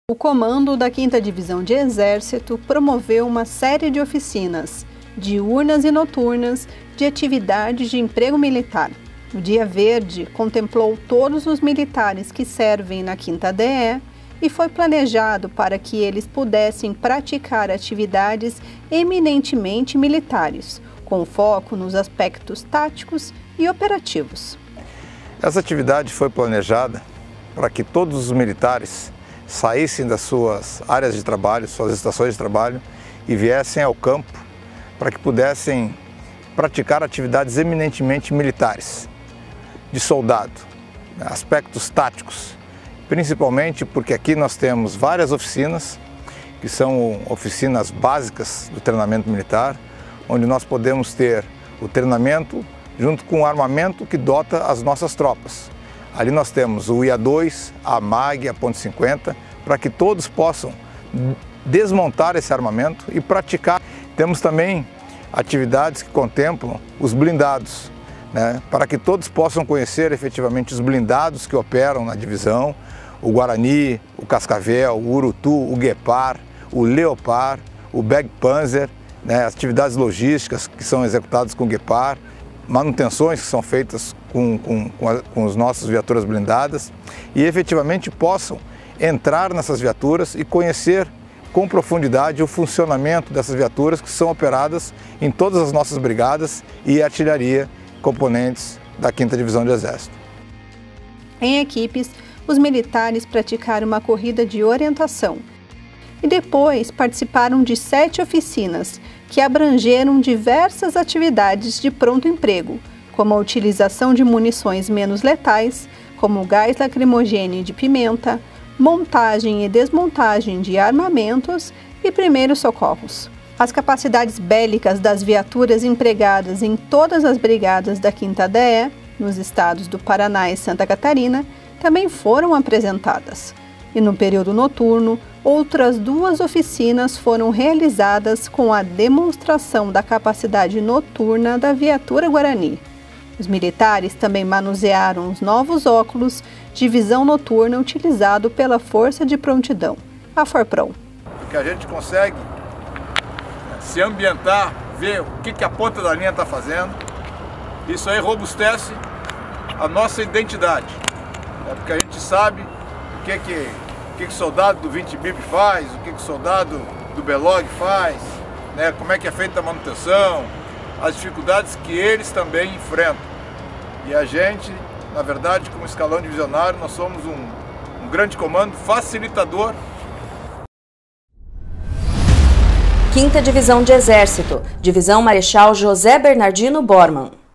O comando da 5ª Divisão de Exército promoveu uma série de oficinas, diurnas e noturnas, de atividades de emprego militar. O Dia Verde contemplou todos os militares que servem na 5ª DE e foi planejado para que eles pudessem praticar atividades eminentemente militares, com foco nos aspectos táticos e operativos. Essa atividade foi planejada para que todos os militares saíssem das suas áreas de trabalho, suas estações de trabalho e viessem ao campo para que pudessem praticar atividades eminentemente militares, de soldado, aspectos táticos, principalmente porque aqui nós temos várias oficinas, que são oficinas básicas do treinamento militar, onde nós podemos ter o treinamento junto com o armamento que dota as nossas tropas. Ali nós temos o IA-2, a MAG, a .50, para que todos possam desmontar esse armamento e praticar. Temos também atividades que contemplam os blindados, para que todos possam conhecer efetivamente os blindados que operam na divisão, o Guarani, o Cascavel, o Urutu, o Guepard, o Leopard, o Bergpanzer, as atividades logísticas que são executadas com o Guepard, manutenções que são feitas com as nossas viaturas blindadas e efetivamente possam entrar nessas viaturas e conhecer com profundidade o funcionamento dessas viaturas que são operadas em todas as nossas brigadas e artilharia, componentes da 5ª Divisão de Exército. Em equipes, os militares praticaram uma corrida de orientação e depois participaram de 7 oficinas que abrangeram diversas atividades de pronto emprego, como a utilização de munições menos letais, como gás lacrimogêneo e de pimenta, montagem e desmontagem de armamentos e primeiros socorros. As capacidades bélicas das viaturas empregadas em todas as brigadas da 5ª DE, nos estados do Paraná e Santa Catarina, também foram apresentadas. E no período noturno, outras 2 oficinas foram realizadas com a demonstração da capacidade noturna da viatura Guarani. Os militares também manusearam os novos óculos de visão noturna utilizado pela Força de Prontidão, a Forpron. Porque a gente consegue se ambientar, ver o que a ponta da linha está fazendo, isso aí robustece a nossa identidade, porque a gente sabe o que o soldado do 20 BIP faz, o que o soldado do Belog faz, como é que é feita a manutenção, as dificuldades que eles também enfrentam. E a gente, na verdade, como escalão divisionário, nós somos um grande comando facilitador. 5ª Divisão de Exército, Divisão Marechal José Bernardino Bormann.